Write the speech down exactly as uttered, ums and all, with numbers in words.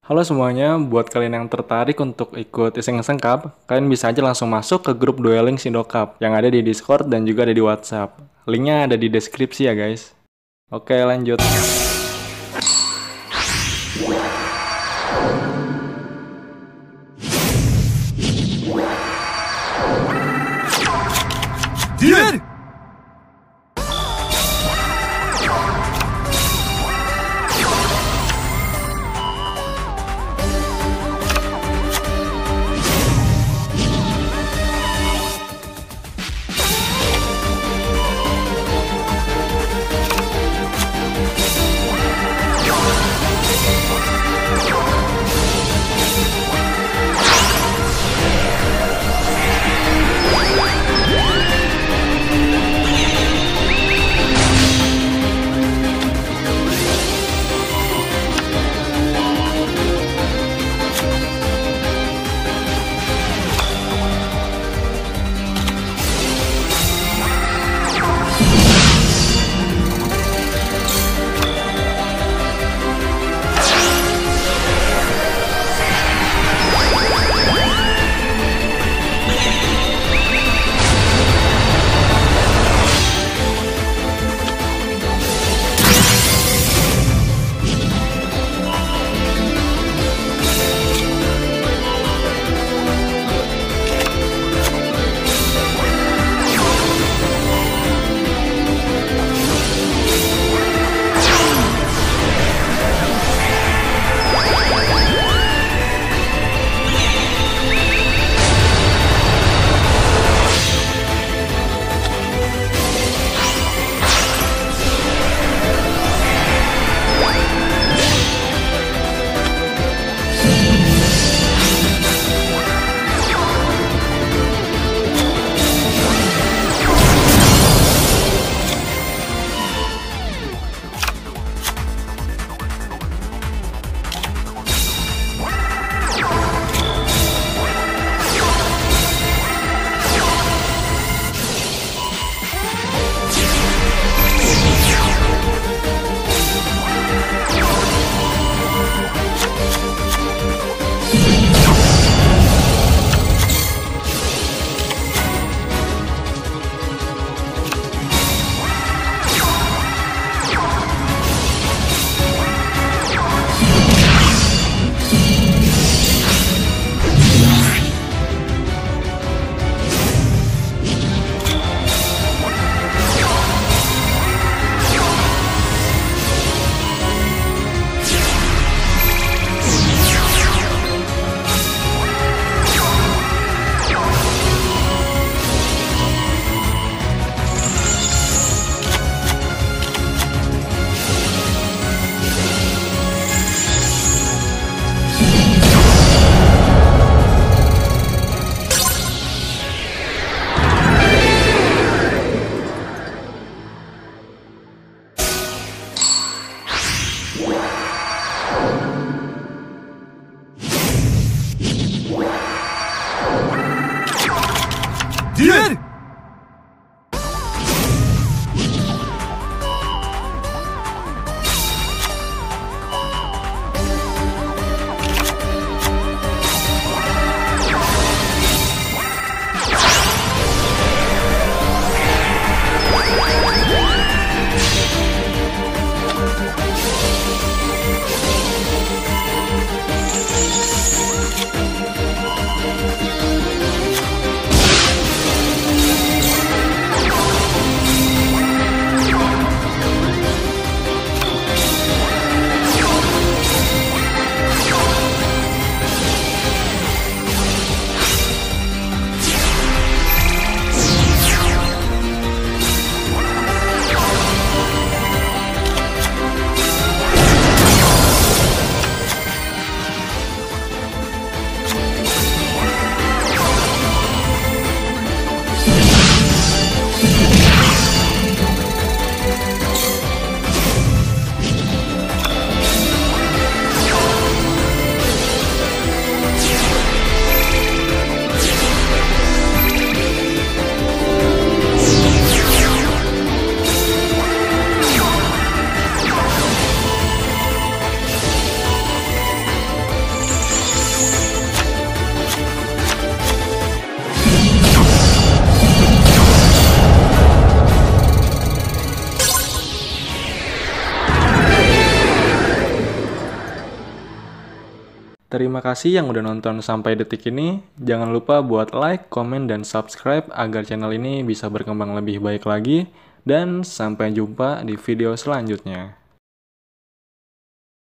Halo semuanya, buat kalian yang tertarik untuk ikut iseng-iseng cup, kalian bisa aja langsung masuk ke grup Dueling Sindo Cup yang ada di Discord dan juga ada di WhatsApp. Linknya ada di deskripsi ya guys. Oke lanjut. Duel! Terima kasih yang udah nonton sampai detik ini. Jangan lupa buat like, komen, dan subscribe agar channel ini bisa berkembang lebih baik lagi. Dan sampai jumpa di video selanjutnya.